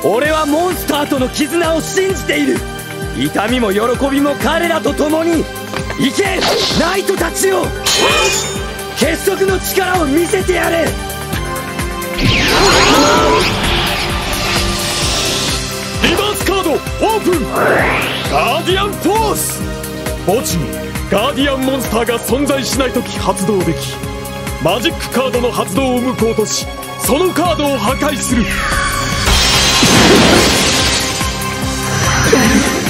俺はモンスターとの絆を信じている。痛みも喜びも彼らと共に。行けナイトたちよ、結束の力を見せてやれ。 リバースカードオープン。ガーディアンフォース。墓地にガーディアンモンスターが存在しないとき発動でき、マジックカードの発動を無効とし、そのカードを破壊する。